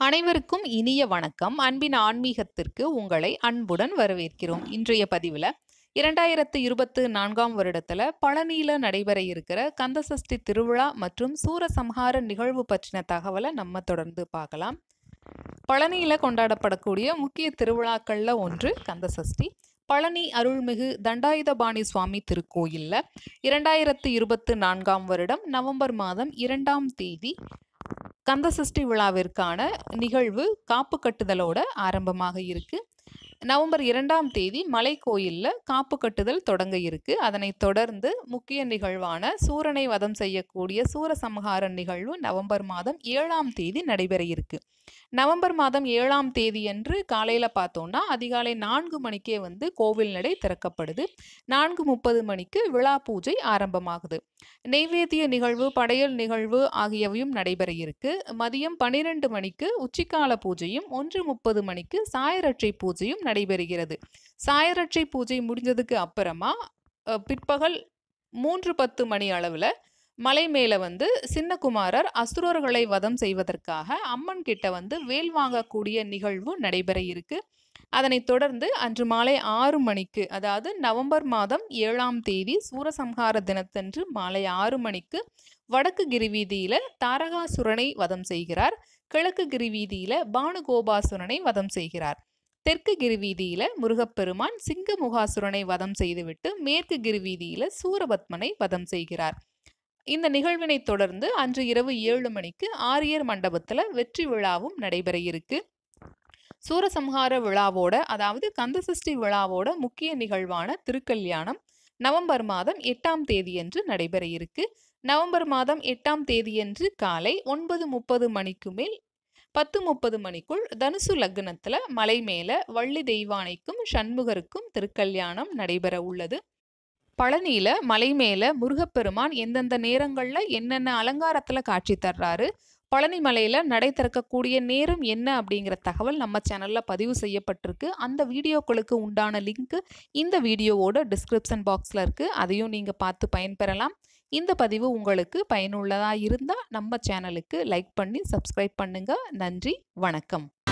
அனைவருக்கும் இனிய வணக்கம். அன்பின் ஆன்மீகத்திற்கு உங்களை அன்புடன் வரவேற்கிறோம். இன்றைய பதிவில் 2024ஆம் வருடத்தில் பழனியில் நடைபெற இருக்கிற கந்தசஷ்டி திருவிழா மற்றும் சூரசம்ஹார நிகழ்வு பற்றின தகவலை நம்ம தொடர்ந்து பார்க்கலாம். பழனியில் கொண்டாடப்படக்கூடிய முக்கிய திருவிழாக்களில் ஒன்று கந்தசஷ்டி. பழனி அருள்மிகு தண்டாயுதபாணி சுவாமி திருக்கோயிலில் 2024ஆம் வருடம் நவம்பர் மாதம் 2ஆம் தேதி கந்தசஷ்டி விழாவிற்கான நிகழ்வு காப்பு கட்டுதலோட ஆரம்பமாக இருக்கு. நவம்பர் 2ஆம் தேதி மலை கோயிலில் காப்பு கட்டுதல் தொடங்க இருக்கு. அதனைத் தொடர்ந்து முக்கிய நிகழ்வான சூரனை வதம் செய்யக்கூடிய சூரசம்ஹார நிகழ்வு நவம்பர் மாதம் 7ஆம் தேதி நடைபெற இருக்கு. நவம்பர் மாதம் 7ஆம் தேதி அன்று காலையில் பார்த்தோம்னா அதிகாலை 4 மணிக்கே கோவில் நடை திறக்கப்படுது. 4:30 மணிக்கு விழா பூஜை ஆரம்பமாகுது. நெய்வேத்திய நிகழ்வு, படையல் நிகழ்வு ஆகியவையும் நடைபெற இருக்கு. மதியம் 12 மணிக்கு உச்சிக்கால பூஜையும் 1:30 மணிக்கு சாயரட்சை பூஜையும் நடைபெறுகிறது. சாயரட்சை பூஜை முடிஞ்சதுக்கு அப்புறமா பிற்பகல் 3:10 மணி அளவில் மலை மேலே சின்னகுமாரர் அசுரர்களை வதம் செய்வதற்காக அம்மன் கிட்ட வேல் வாங்கக்கூடிய நிகழ்வு நடைபெற இருக்கு. அதனைத் தொடர்ந்து அன்று மாலை 6 மணிக்கு, அதாவது நவம்பர் மாதம் 7ஆம் தேதி சூரசம்ஹார தினத்தன்று மாலை 6 மணிக்கு வடக்கு கிரிவீதியில தாரகாசுரனை வதம் செய்கிறார். கிழக்கு கிரிவீதியில பானுகோபாசுரனை வதம் செய்கிறார். தெற்கு கிரிவீதியில முருகப்பெருமான் சிங்கமுகாசுரனை வதம் செய்துவிட்டு மேற்கு கிரிவீதியில சூரபத்மனை வதம் செய்கிறார். இந்த நிகழ்வினை தொடர்ந்து அன்று இரவு 7 மணிக்கு ஆரியர் மண்டபத்தில் வெற்றி விழாவும் நடைபெற இருக்கு. சூரசம்ஹார விழாவோட, அதாவது கந்தசஷ்டி விழாவோட முக்கிய நிகழ்வான திருக்கல்யாணம் நவம்பர் மாதம் 8ஆம் தேதியன்று நடைபெற இருக்கு. நவம்பர் மாதம் 8ஆம் தேதியன்று காலை 9:30 மணிக்கு மேல் 10:30 மணிக்குள் தனுசு லக்னத்தில் மலை மேல வள்ளி தெய்வானைக்கும் சண்முகருக்கும் திருக்கல்யாணம் நடைபெற உள்ளது. பழனியில மலை மேல முருகப்பெருமான் எந்தெந்த நேரங்கள்ல என்னென்ன அலங்காரத்துல காட்சி தர்றாரு, பழனி மலையில நடை திறக்கக்கூடிய நேரம் என்ன அப்படிங்கிற தகவல் நம்ம சேனல்ல பதிவு செய்யப்பட்டிருக்கு. அந்த வீடியோக்களுக்கு உண்டான லிங்க் இந்த வீடியோவோட டிஸ்கிரிப்ஷன் பாக்ஸ்ல இருக்கு. அதையும் நீங்க பார்த்து பயன்பெறலாம். இந்த பதிவு உங்களுக்கு பயனுள்ளதா இருந்தா நம்ம சேனலுக்கு லைக் பண்ணி சப்ஸ்கிரைப் பண்ணுங்க. நன்றி, வணக்கம்.